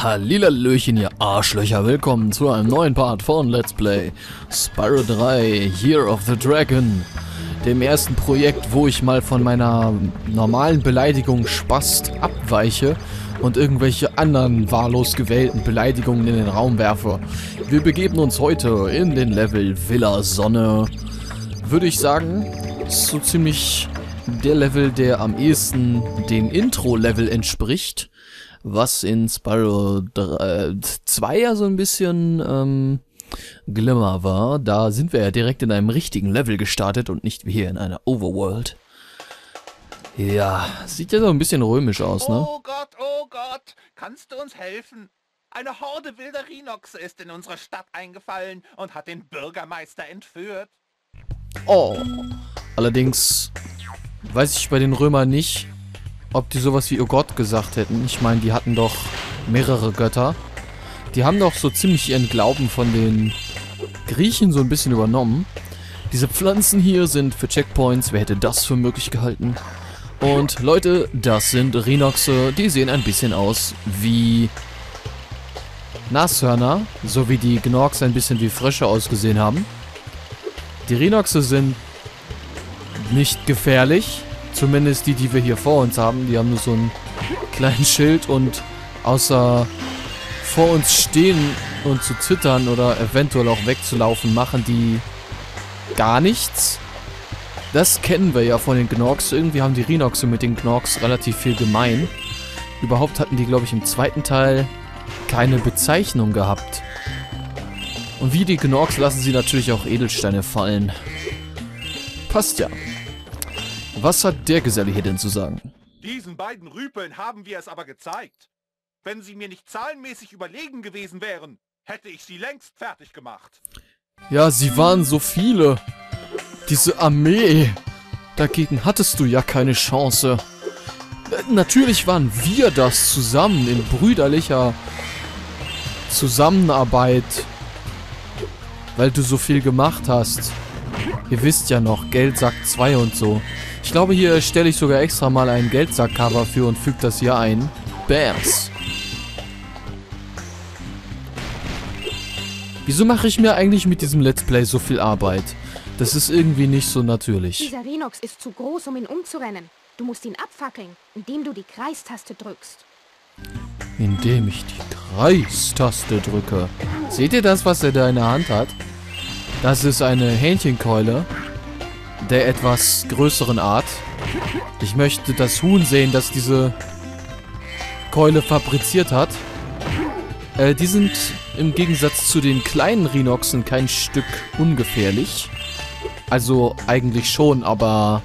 Hallihallöchen, ihr Arschlöcher, willkommen zu einem neuen Part von Let's Play Spyro 3 Year of the Dragon, dem ersten Projekt, wo ich mal von meiner normalen Beleidigung Spast abweiche und irgendwelche anderen wahllos gewählten Beleidigungen in den Raum werfe. Wir begeben uns heute in den Level Villa Sonne. Würde ich sagen, ist so ziemlich der Level, der am ehesten dem Intro-Level entspricht. Was in Spyro 2 ja so ein bisschen Glimmer war. Da sind wir ja direkt in einem richtigen Level gestartet und nicht wie hier in einer Overworld. Ja, sieht ja so ein bisschen römisch aus, ne? Oh Gott, kannst du uns helfen? Eine Horde wilder Rhinoxe ist in unsere Stadt eingefallen und hat den Bürgermeister entführt. Oh, allerdings weiß ich bei den Römern nicht, ob die sowas wie oh Gott gesagt hätten. Ich meine, die hatten doch mehrere Götter. Die haben doch so ziemlich ihren Glauben von den Griechen so ein bisschen übernommen. Diese Pflanzen hier sind für Checkpoints. Wer hätte das für möglich gehalten? Und Leute, das sind Rhinoxe. Die sehen ein bisschen aus wie Nashörner. So wie die Gnorcs ein bisschen wie Frösche ausgesehen haben. Die Rhinoxe sind nicht gefährlich. Zumindest die, die wir hier vor uns haben. Die haben nur so einen kleinen Schild und außer vor uns stehen und zu zittern oder eventuell auch wegzulaufen, machen die gar nichts. Das kennen wir ja von den Gnorcs. Irgendwie haben die Rhinoxe mit den Gnorcs relativ viel gemein. Überhaupt hatten die, glaube ich, im zweiten Teil keine Bezeichnung gehabt. Und wie die Gnorcs lassen sie natürlich auch Edelsteine fallen. Passt ja. Was hat der Geselle hier denn zu sagen? Diesen beiden Rüpeln haben wir es aber gezeigt. Wenn sie mir nicht zahlenmäßig überlegen gewesen wären, hätte ich sie längst fertig gemacht. Ja, sie waren so viele. Diese Armee. Dagegen hattest du ja keine Chance. Natürlich waren wir das zusammen in brüderlicher Zusammenarbeit. Weil du so viel gemacht hast. Ihr wisst ja noch, Geldsack 2 und so. Ich glaube, hier stelle ich sogar extra mal ein Geldsack-Cover für und füge das hier ein. Bams. Wieso mache ich mir eigentlich mit diesem Let's Play so viel Arbeit? Das ist irgendwie nicht so natürlich. Dieser Rhinox ist zu groß, um ihn umzurennen. Du musst ihn abfackeln, indem du die Kreistaste drückst. Indem ich die Kreistaste drücke. Seht ihr das, was er da in der Hand hat? Das ist eine Hähnchenkeule der etwas größeren Art. Ich möchte das Huhn sehen, das diese Keule fabriziert hat. Die sind im Gegensatz zu den kleinen Rhinoxen kein Stück ungefährlich. Also eigentlich schon, aber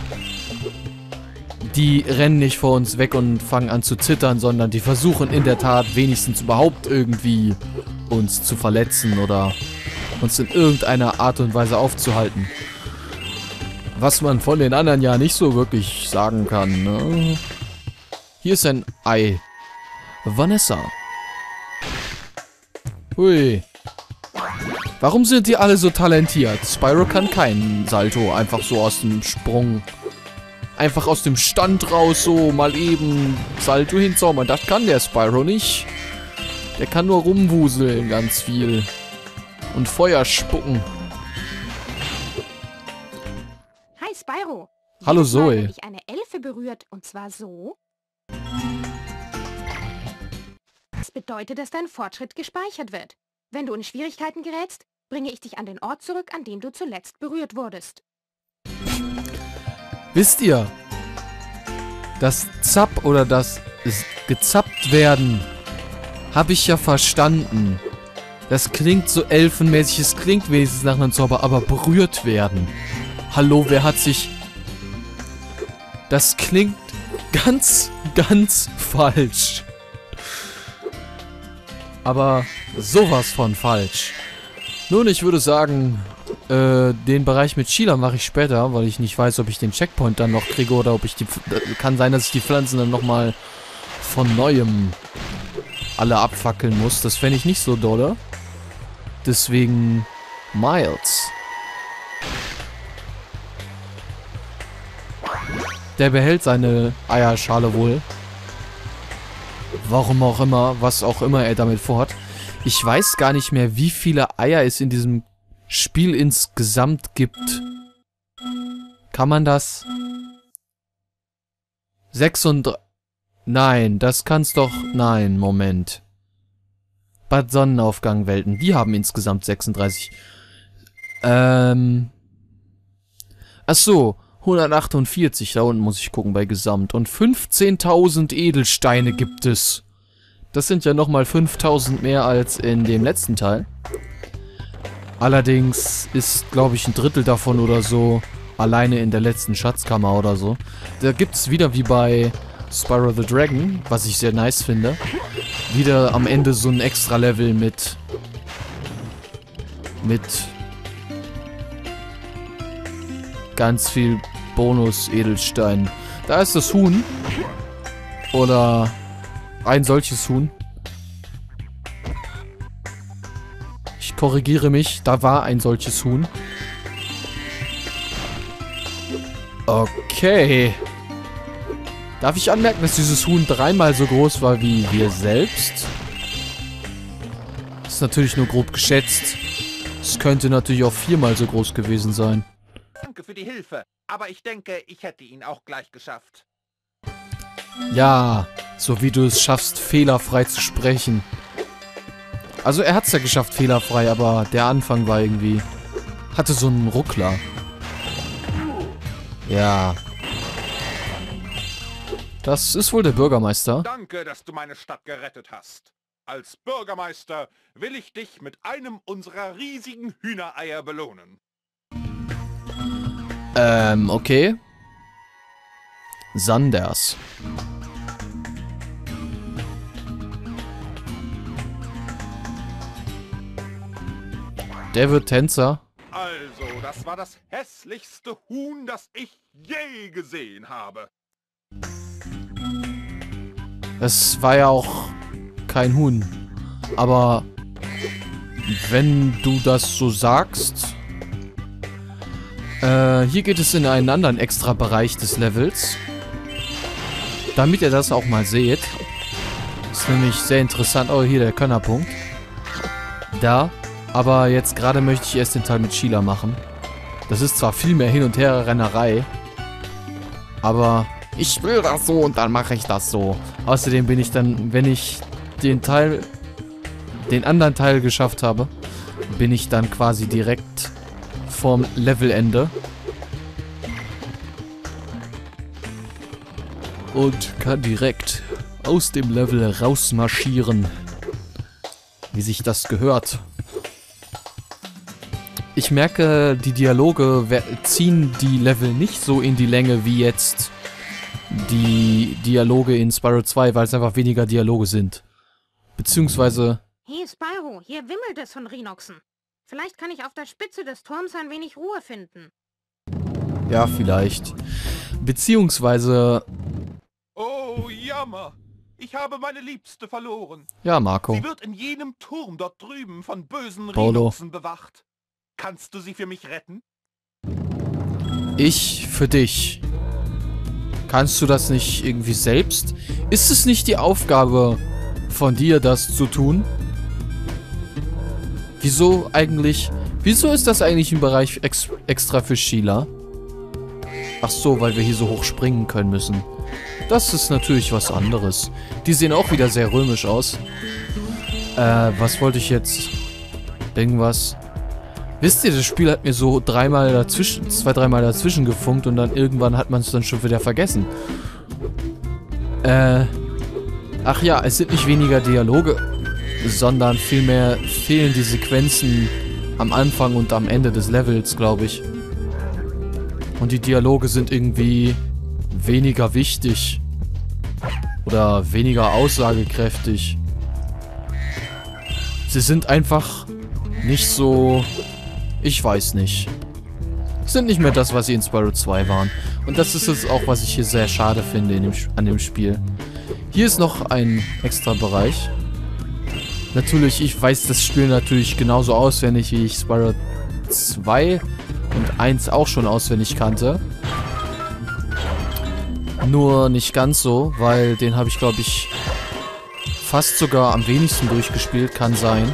die rennen nicht vor uns weg und fangen an zu zittern, sondern die versuchen in der Tat wenigstens überhaupt irgendwie uns zu verletzen oder uns in irgendeiner Art und Weise aufzuhalten. Was man von den anderen ja nicht so wirklich sagen kann, ne? Hier ist ein Ei. Vanessa. Hui. Warum sind die alle so talentiert? Spyro kann keinen Salto einfach so aus dem Sprung. Einfach aus dem Stand raus so mal eben Salto hinzaubern. Das kann der Spyro nicht. Der kann nur rumwuseln ganz viel. Und Feuer spucken. Spyro. Hallo Jedes Mal, Zoe. wenn dich eine Elfe berührt, und zwar so. Das bedeutet, dass dein Fortschritt gespeichert wird. Wenn du in Schwierigkeiten gerätst, bringe ich dich an den Ort zurück, an dem du zuletzt berührt wurdest. Wisst ihr, das Zapp oder das gezappt werden, habe ich ja verstanden. Das klingt so elfenmäßig, es klingt wenigstens nach einem Zauber, aber berührt werden. Hallo, wer hat sich... Das klingt ganz, ganz falsch. Aber sowas von falsch. Nun, ich würde sagen, den Bereich mit Sheila mache ich später, weil ich nicht weiß, ob ich den Checkpoint dann noch kriege oder ob ich die... Kann sein, dass ich die Pflanzen dann nochmal von Neuem alle abfackeln muss. Das fände ich nicht so dolle. Deswegen Miles. Der behält seine Eierschale wohl. Warum auch immer, was auch immer er damit vorhat. Ich weiß gar nicht mehr, wie viele Eier es in diesem Spiel insgesamt gibt. Kann man das? 36... Nein, das kann's doch... Nein, Moment. Bad Sonnenaufgang-Welten, die haben insgesamt 36. Ach so, 148, da unten muss ich gucken bei Gesamt. Und 15.000 Edelsteine gibt es. Das sind ja nochmal 5.000 mehr als in dem letzten Teil. Allerdings ist, glaube ich, ein Drittel davon oder so alleine in der letzten Schatzkammer oder so. Da gibt es wieder wie bei Spyro the Dragon, was ich sehr nice finde, wieder am Ende so ein extra Level mit ganz viel Bonus-Edelstein. Da ist das Huhn. Oder ein solches Huhn. Ich korrigiere mich, da war ein solches Huhn. Okay. Darf ich anmerken, dass dieses Huhn 3-mal so groß war wie wir selbst? Das ist natürlich nur grob geschätzt. Es könnte natürlich auch 4-mal so groß gewesen sein. Danke für die Hilfe, aber ich denke, ich hätte ihn auch gleich geschafft. Ja, so wie du es schaffst, fehlerfrei zu sprechen. Also er hat es ja geschafft, fehlerfrei, aber der Anfang war irgendwie... hatte so einen Ruckler. Ja. Das ist wohl der Bürgermeister. Danke, dass du meine Stadt gerettet hast. Als Bürgermeister will ich dich mit einem unserer riesigen Hühnereier belohnen. Okay. Sanders. Der wird Tänzer. Also, das war das hässlichste Huhn, das ich je gesehen habe. Es war ja auch kein Huhn. Aber wenn du das so sagst... hier geht es in einen anderen extra Bereich des Levels. Damit ihr das auch mal seht. Ist nämlich sehr interessant. Oh, hier der Könnerpunkt. Da. Aber jetzt gerade möchte ich erst den Teil mit Sheila machen. Das ist zwar viel mehr Hin- und Her-Rennerei. Aber ich will das so und dann mache ich das so. Außerdem bin ich dann, wenn ich den anderen Teil geschafft habe, bin ich dann quasi direkt vorm Levelende. Und kann direkt aus dem Level rausmarschieren. Wie sich das gehört. Ich merke, die Dialoge ziehen die Level nicht so in die Länge wie jetzt die Dialoge in Spyro 2, weil es einfach weniger Dialoge sind. Beziehungsweise... Hey Spyro, hier wimmelt es von Rhinoxen. Vielleicht kann ich auf der Spitze des Turms ein wenig Ruhe finden. Ja, vielleicht. Beziehungsweise... Oh, Jammer. Ich habe meine Liebste verloren. Ja, Marco. Sie wird in jenem Turm dort drüben von bösen Paolo. Rhinoxen bewacht. Kannst du sie für mich retten? Ich für dich. Kannst du das nicht irgendwie selbst? Ist es nicht die Aufgabe von dir, das zu tun? Wieso eigentlich... Wieso ist das eigentlich ein Bereich extra für Sheila? Ach so, weil wir hier so hoch springen können müssen. Das ist natürlich was anderes. Die sehen auch wieder sehr römisch aus. Was wollte ich jetzt? Irgendwas... Wisst ihr, das Spiel hat mir so zwei, dreimal dazwischen gefunkt und dann irgendwann hat man es dann schon wieder vergessen. Ach ja, es sind nicht weniger Dialoge, sondern vielmehr fehlen die Sequenzen am Anfang und am Ende des Levels, glaube ich. Und die Dialoge sind irgendwie weniger wichtig. Oder weniger aussagekräftig. Sie sind einfach nicht so... Ich weiß nicht. Sind nicht mehr das, was sie in Spyro 2 waren. Und das ist es auch, was ich hier sehr schade finde an dem Spiel. Hier ist noch ein extra Bereich. Natürlich, ich weiß das Spiel natürlich genauso auswendig, wie ich Spyro 2 und 1 auch schon auswendig kannte. Nur nicht ganz so, weil den habe ich, glaube ich, fast sogar am wenigsten durchgespielt, kann sein.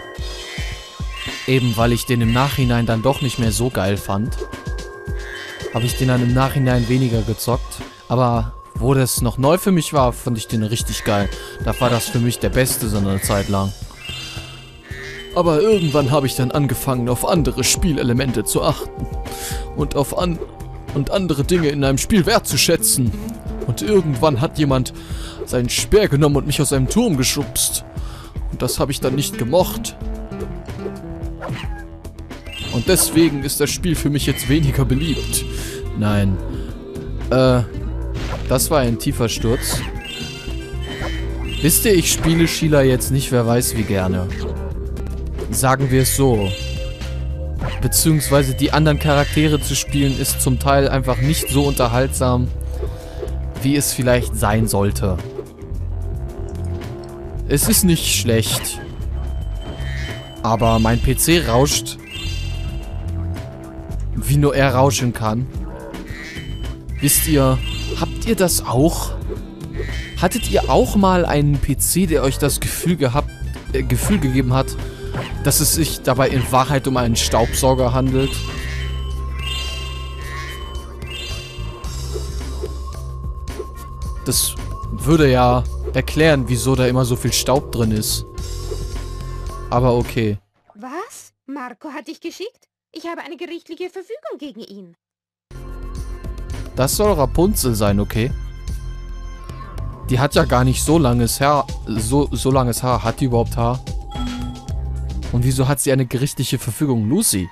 Eben weil ich den im Nachhinein dann doch nicht mehr so geil fand. Habe ich den dann im Nachhinein weniger gezockt. Aber wo das noch neu für mich war, fand ich den richtig geil. Da war das für mich der beste so eine Zeit lang. Aber irgendwann habe ich dann angefangen, auf andere Spielelemente zu achten. Und andere Dinge in einem Spiel wertzuschätzen. Und irgendwann hat jemand seinen Speer genommen und mich aus einem Turm geschubst. Und das habe ich dann nicht gemocht. Und deswegen ist das Spiel für mich jetzt weniger beliebt. Nein. Das war ein tiefer Sturz. Wisst ihr, ich spiele Sheila jetzt nicht, wer weiß wie gerne. Sagen wir es so. Beziehungsweise die anderen Charaktere zu spielen ist zum Teil einfach nicht so unterhaltsam, wie es vielleicht sein sollte. Es ist nicht schlecht. Aber mein PC rauscht, wie nur er rauschen kann. Wisst ihr, habt ihr das auch? Hattet ihr auch mal einen PC, der euch das Gefühl gegeben hat, dass es sich dabei in Wahrheit um einen Staubsauger handelt? Das würde ja erklären, wieso da immer so viel Staub drin ist. Aber okay. Was? Marco hat dich geschickt? Ich habe eine gerichtliche Verfügung gegen ihn. Das soll Rapunzel sein, okay? Die hat ja gar nicht so langes Haar. So langes Haar. Hat die überhaupt Haar? Und wieso hat sie eine gerichtliche Verfügung? Lucy?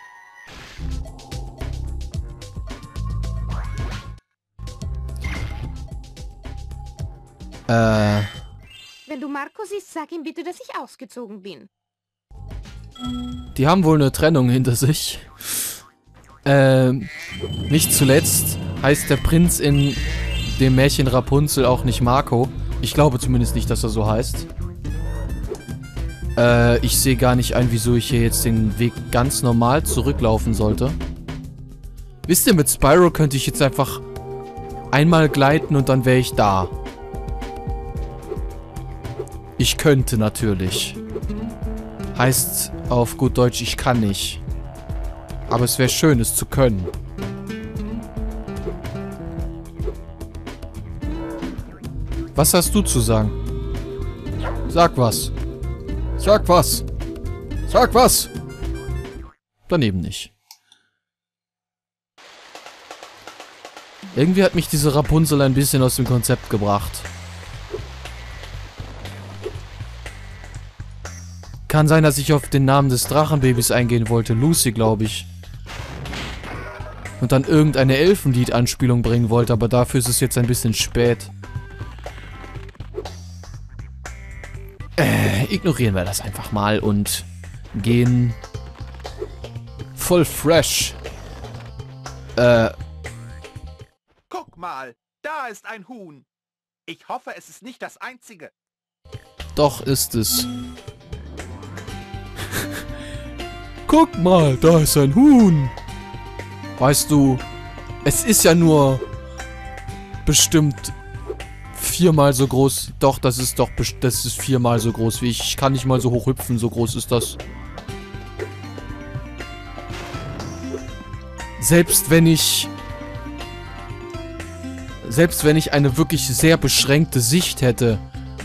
Wenn du Marco siehst, sag ihm bitte, dass ich ausgezogen bin. Die haben wohl eine Trennung hinter sich. Nicht zuletzt heißt der Prinz in dem Märchen Rapunzel auch nicht Marco. Ich glaube zumindest nicht, dass er so heißt. Ich sehe gar nicht ein, wieso ich hier jetzt den Weg ganz normal zurücklaufen sollte. Wisst ihr, mit Spyro könnte ich jetzt einfach einmal gleiten und dann wäre ich da. Ich könnte natürlich. Heißt auf gut Deutsch, ich kann nicht. Aber es wäre schön, es zu können. Was hast du zu sagen? Sag was. Sag was. Sag was. Daneben nicht. Irgendwie hat mich diese Rapunzel ein bisschen aus dem Konzept gebracht. Kann sein, dass ich auf den Namen des Drachenbabys eingehen wollte. Lucy, glaube ich. Und dann irgendeine Elfenlied-Anspielung bringen wollte, aber dafür ist es jetzt ein bisschen spät. Ignorieren wir das einfach mal und gehen voll fresh. Guck mal, da ist ein Huhn. Ich hoffe, es ist nicht das einzige. Doch ist es. Guck mal, da ist ein Huhn. Weißt du, es ist ja nur bestimmt 4-mal so groß. Doch, das ist 4-mal so groß wie ich. Ich kann nicht mal so hoch hüpfen, so groß ist das. Selbst wenn ich eine wirklich sehr beschränkte Sicht hätte,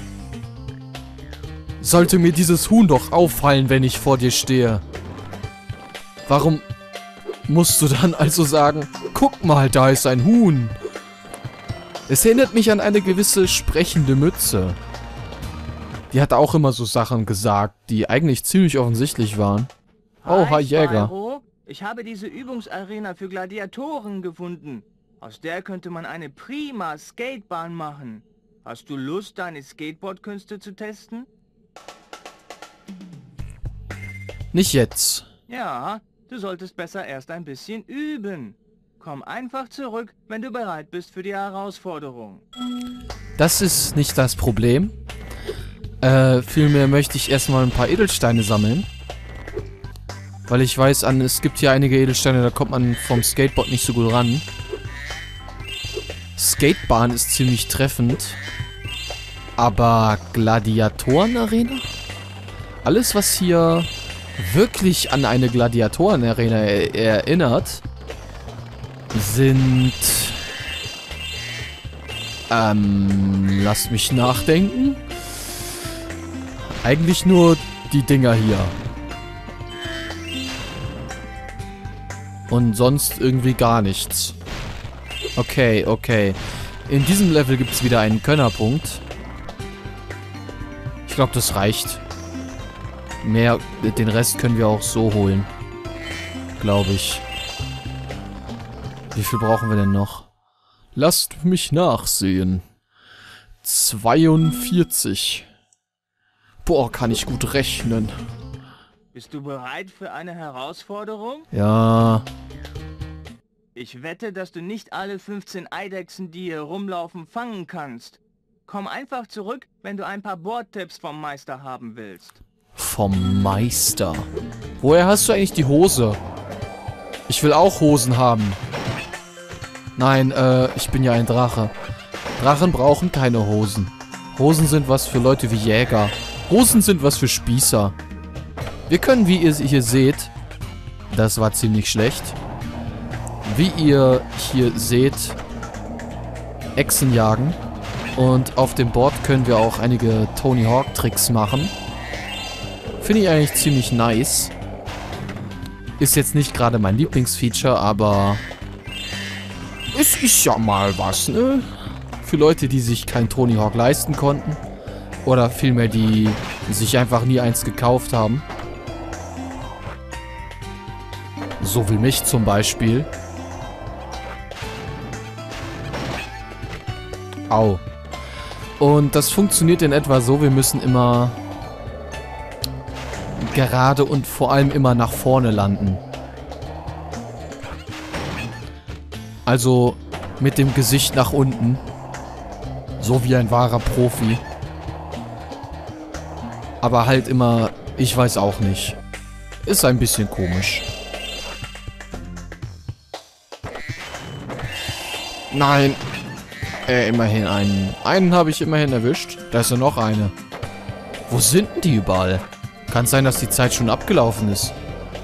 sollte mir dieses Huhn doch auffallen, wenn ich vor dir stehe. Warum musst du dann also sagen, guck mal, da ist ein Huhn? Es erinnert mich an eine gewisse sprechende Mütze. Die hat auch immer so Sachen gesagt, die eigentlich ziemlich offensichtlich waren. Oh, hi Jäger. Spyro. Ich habe diese Übungsarena für Gladiatoren gefunden. Aus der könnte man eine prima Skatebahn machen. Hast du Lust, deine Skateboardkünste zu testen? Nicht jetzt. Ja, du solltest besser erst ein bisschen üben. Komm einfach zurück, wenn du bereit bist für die Herausforderung. Das ist nicht das Problem. Vielmehr möchte ich erstmal ein paar Edelsteine sammeln. Weil ich weiß, es gibt hier einige Edelsteine, da kommt man vom Skateboard nicht so gut ran. Skatebahn ist ziemlich treffend. Aber Gladiatoren-Arena? Alles, was hier wirklich an eine Gladiatoren-Arena erinnert, sind... lasst mich nachdenken. Eigentlich nur die Dinger hier. Und sonst irgendwie gar nichts. Okay, okay. In diesem Level gibt es wieder einen Könnerpunkt. Ich glaube, das reicht. Mehr, den Rest können wir auch so holen. Glaube ich. Wie viel brauchen wir denn noch? Lasst mich nachsehen. 42. Boah, kann ich gut rechnen. Bist du bereit für eine Herausforderung? Ja. Ich wette, dass du nicht alle 15 Eidechsen, die hier rumlaufen, fangen kannst. Komm einfach zurück, wenn du ein paar Bordtipps vom Meister haben willst. Vom Meister. Woher hast du eigentlich die Hose? Ich will auch Hosen haben. Nein, ich bin ja ein Drache. Drachen brauchen keine Hosen. Hosen sind was für Leute wie Jäger. Hosen sind was für Spießer. Wir können, wie ihr hier seht, das war ziemlich schlecht, wie ihr hier seht, Echsen jagen. Und auf dem Board können wir auch einige Tony Hawk Tricks machen. Finde ich eigentlich ziemlich nice. Ist jetzt nicht gerade mein Lieblingsfeature, aber es ist ja mal was, ne? Für Leute, die sich kein Tony Hawk leisten konnten. Oder vielmehr, die sich einfach nie eins gekauft haben. So wie mich zum Beispiel. Au. Und das funktioniert in etwa so, wir müssen immer gerade und vor allem immer nach vorne landen. Also mit dem Gesicht nach unten. So wie ein wahrer Profi. Aber halt immer, ich weiß auch nicht. Ist ein bisschen komisch. Nein. Immerhin einen. Einen habe ich immerhin erwischt. Da ist ja noch eine. Wo sind denn die überall? Kann sein, dass die Zeit schon abgelaufen ist.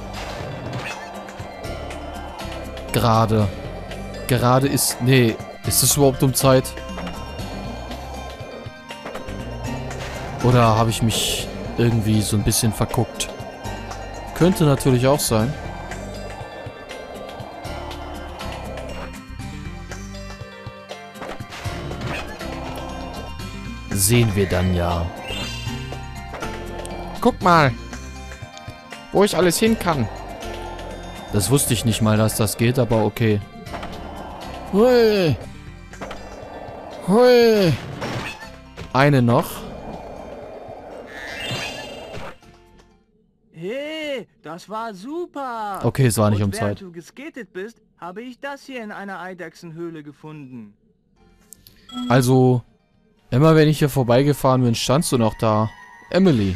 Gerade. Gerade ist... Nee. Ist es überhaupt um Zeit? Oder habe ich mich irgendwie so ein bisschen verguckt? Könnte natürlich auch sein. Sehen wir dann ja. Guck mal, wo ich alles hin kann. Das wusste ich nicht mal, dass das geht, aber okay. Hui. Hui. Eine noch. Hey, das war super. Okay, es war nicht um Und während Zeit. du geskatet bist, habe ich das hier in einer Eidechsenhöhle gefunden. Also, immer wenn ich hier vorbeigefahren bin, standst du noch da. Emily.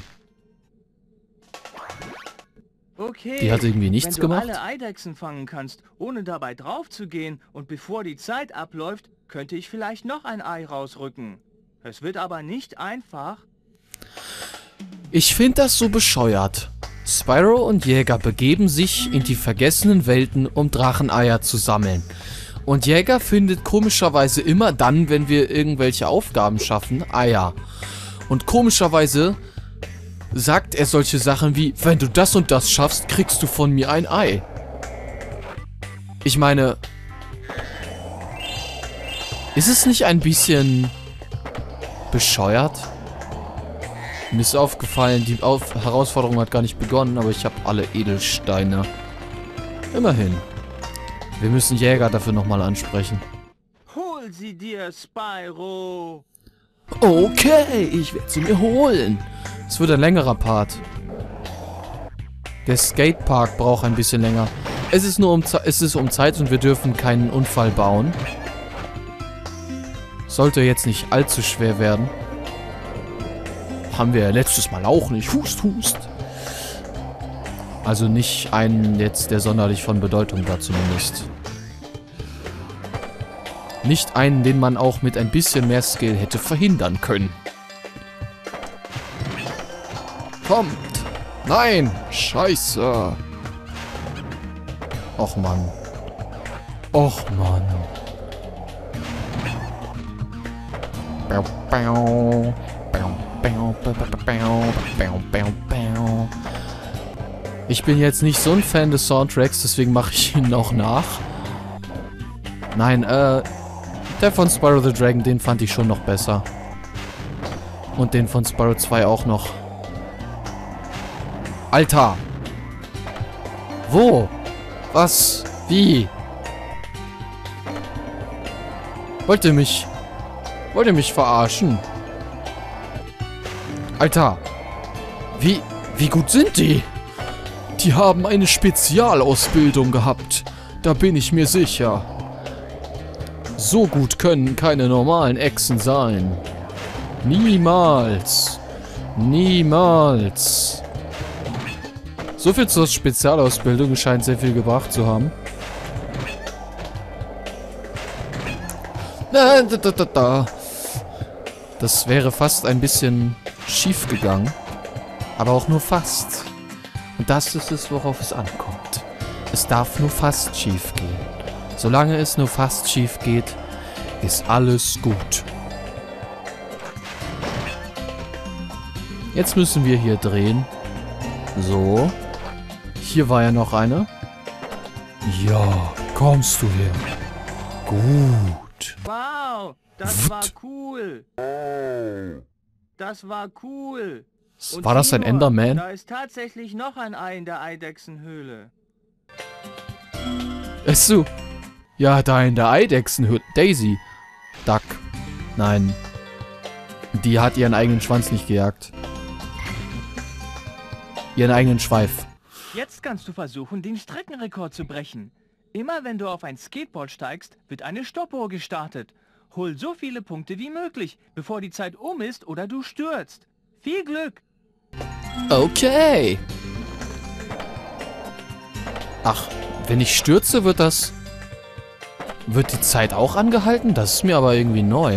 Okay, Die hat irgendwie nichts wenn du gemacht? alle Eidechsen fangen kannst, ohne dabei drauf zu gehen und bevor die Zeit abläuft, könnte ich vielleicht noch ein Ei rausrücken. Es wird aber nicht einfach. Ich finde das so bescheuert. Spyro und Jäger begeben sich in die vergessenen Welten, um Dracheneier zu sammeln. Und Jäger findet komischerweise immer dann, wenn wir irgendwelche Aufgaben schaffen, Eier. Und komischerweise sagt er solche Sachen wie, wenn du das und das schaffst, kriegst du von mir ein Ei. Ich meine, ist es nicht ein bisschen bescheuert? Mir ist aufgefallen, die Herausforderung hat gar nicht begonnen, aber ich habe alle Edelsteine. Immerhin. Wir müssen Jäger dafür nochmal ansprechen. Hol sie dir, Spyro! Okay, ich werde sie mir holen. Es wird ein längerer Part. Der Skatepark braucht ein bisschen länger. Es ist um Zeit und wir dürfen keinen Unfall bauen. Sollte jetzt nicht allzu schwer werden. Haben wir ja letztes Mal auch nicht. Hust, hust. Also nicht einen jetzt, der sonderlich von Bedeutung war zumindest. Nicht einen, den man auch mit ein bisschen mehr Skill hätte verhindern können. Kommt! Nein! Scheiße! Och Mann. Och Mann. Ich bin jetzt nicht so ein Fan des Soundtracks, deswegen mache ich ihn auch nach. Nein, der von Spyro the Dragon, den fand ich schon noch besser. Und den von Spyro 2 auch noch. Alter! Wo? Was? Wie? Wollt ihr mich verarschen? Alter! Wie gut sind die? Die haben eine Spezialausbildung gehabt. Da bin ich mir sicher. So gut können keine normalen Echsen sein. Niemals. Niemals. So viel zur Spezialausbildung scheint sehr viel gebracht zu haben. Das wäre fast ein bisschen schief gegangen. Aber auch nur fast. Und das ist es, worauf es ankommt. Es darf nur fast schief gehen. Solange es nur fast schief geht, ist alles gut. Jetzt müssen wir hier drehen. So. Hier war ja noch eine. Ja, kommst du her. Gut. Wow, das war cool. Das war cool. Und War das ein sieh nur, Enderman? Da ist tatsächlich noch ein Ei in der Eidechsenhöhle. Ist so. Ja, da in der Eidechsenhöhle. Daisy. Duck. Nein. Die hat ihren eigenen Schwanz nicht gejagt. Ihren eigenen Schweif. Jetzt kannst du versuchen, den Streckenrekord zu brechen. Immer wenn du auf ein Skateboard steigst, wird eine Stoppuhr gestartet. Hol so viele Punkte wie möglich, bevor die Zeit um ist oder du stürzt. Viel Glück! Okay. Ach, wenn ich stürze, wird die Zeit auch angehalten? Das ist mir aber irgendwie neu.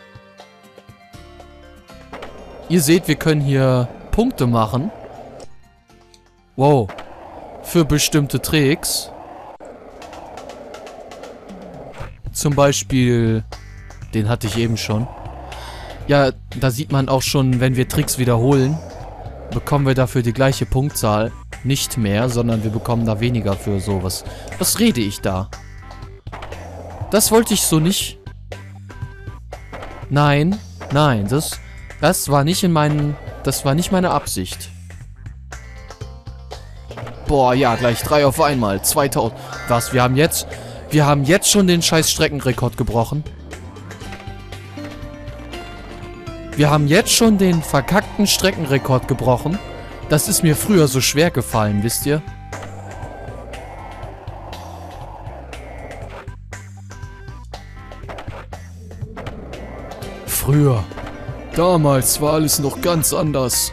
Ihr seht, wir können hier Punkte machen. Wow. Für bestimmte Tricks. Zum Beispiel, den hatte ich eben schon. Ja, da sieht man auch schon, wenn wir Tricks wiederholen, bekommen wir dafür die gleiche Punktzahl. Nicht mehr, sondern wir bekommen da weniger für sowas. Was rede ich da? Das wollte ich so nicht. Nein, nein, das war nicht das war nicht meine Absicht. Boah, ja, gleich 3 auf einmal. 2000. Was, wir haben jetzt schon den scheiß Streckenrekord gebrochen. Wir haben jetzt schon den verkackten Streckenrekord gebrochen. Das ist mir früher so schwer gefallen, wisst ihr? Früher. Damals war alles noch ganz anders.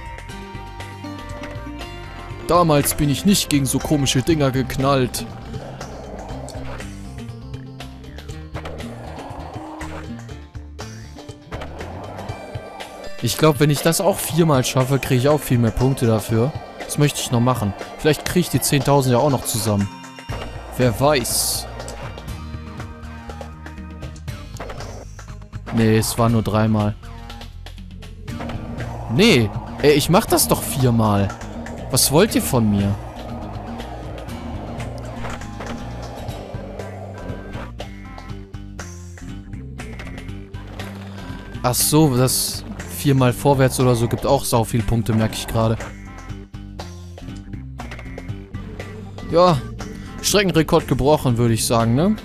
Damals bin ich nicht gegen so komische Dinger geknallt. Ich glaube, wenn ich das auch 4-mal schaffe, kriege ich auch viel mehr Punkte dafür. Das möchte ich noch machen. Vielleicht kriege ich die 10.000 ja auch noch zusammen. Wer weiß. Nee, es war nur 3-mal. Nee, ey, ich mach das doch 4-mal. Was wollt ihr von mir? Ach so, das 4-mal vorwärts oder so gibt auch sau viel Punkte, merke ich gerade. Ja, Streckenrekord gebrochen, würde ich sagen, ne?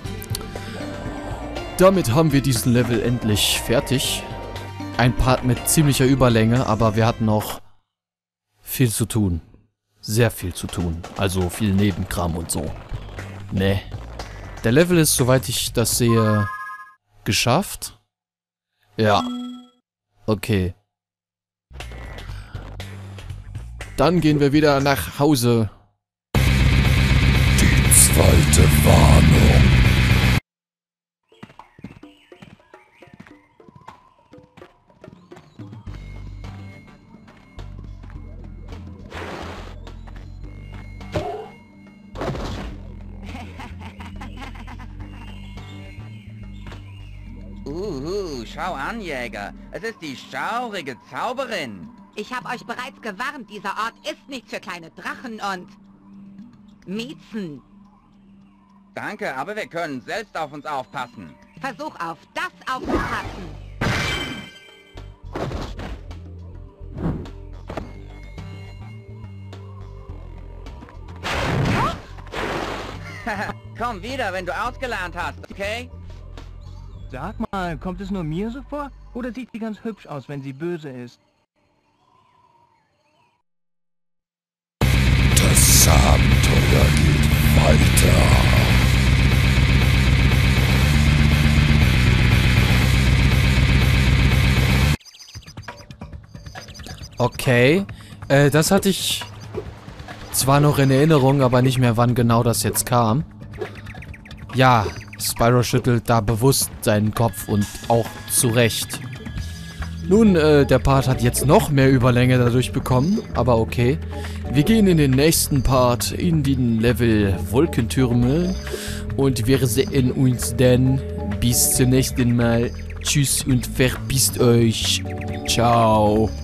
Damit haben wir diesen Level endlich fertig. Ein Part mit ziemlicher Überlänge, aber wir hatten noch viel zu tun. Sehr viel zu tun. Also viel Nebenkram und so. Ne. Der Level ist, soweit ich das sehe, geschafft. Ja. Okay. Dann gehen wir wieder nach Hause. Die zweite Warnung. Schau an, Jäger. Es ist die schaurige Zauberin. Ich habe euch bereits gewarnt, dieser Ort ist nicht für kleine Drachen und Miezen. Danke, aber wir können selbst auf uns aufpassen. Versuch auf das aufzupassen. Komm wieder, wenn du ausgelernt hast, okay? Sag mal, kommt es nur mir so vor? Oder sieht sie ganz hübsch aus, wenn sie böse ist? Das Abenteuer geht weiter. Okay, das hatte ich zwar noch in Erinnerung, aber nicht mehr, wann genau das jetzt kam. Ja, Spyro schüttelt da bewusst seinen Kopf und auch zu Recht. Nun, der Part hat jetzt noch mehr Überlänge dadurch bekommen, aber okay. Wir gehen in den nächsten Part, in den Level Wolkentürme und wir sehen uns dann. Bis zum nächsten Mal. Tschüss und verpisst euch. Ciao.